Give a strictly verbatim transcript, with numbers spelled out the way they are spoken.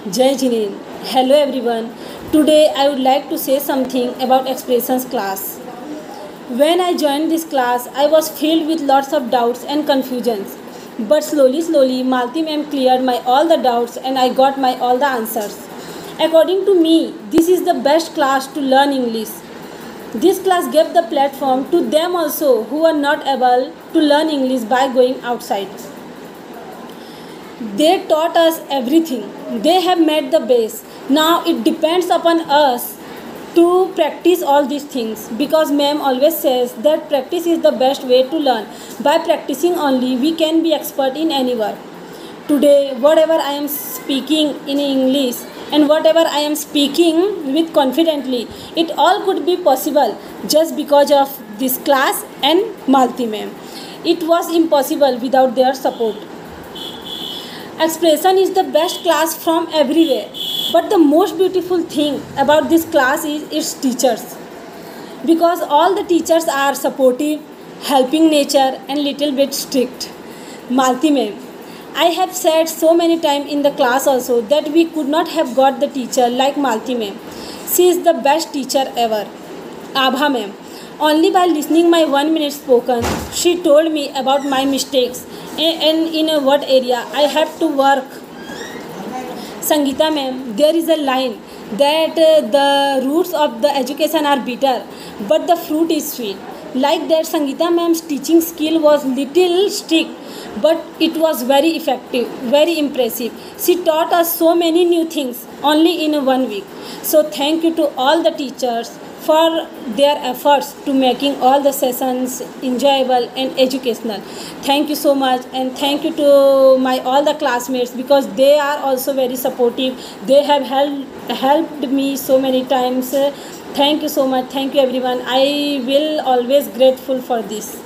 Jai Jinen. Hello everyone. Today I would like to say something about expressions class. When I joined this class, I was filled with lots of doubts and confusions. But slowly, slowly, Malti ma'am cleared my all the doubts and I got my all the answers. According to me, this is the best class to learn English. This class gave the platform to them also who are not able to learn English by going outside. They taught us everything. They have made the base. Now it depends upon us to practice all these things because ma'am always says that practice is the best way to learn. By practicing only we can be expert in any work. Today whatever I am speaking in English and whatever I am speaking with confidently, it all could be possible just because of this class and Malti ma'am. It was impossible without their support. Expression is the best class from everywhere, but the most beautiful thing about this class is its teachers, because all the teachers are supportive, helping nature and little bit strict. Malti ma'am, I have said so many times in the class also that we could not have got the teacher like Malti ma'am. She is the best teacher ever. Abha ma'am, only by listening my one minute spoken, she told me about my mistakes and in what area I have to work. Sangeeta ma'am, there is a line that uh, the roots of the education are bitter, but the fruit is sweet. Like that, Sangeeta ma'am's teaching skill was little strict, but it was very effective, very impressive. She taught us so many new things only in one week. So thank you to all the teachers for their efforts to making all the sessions enjoyable and educational. Thank you so much, and thank you to my all the classmates because they are also very supportive. They have helped helped me so many times. Thank you so much. Thank you everyone. I will always grateful for this.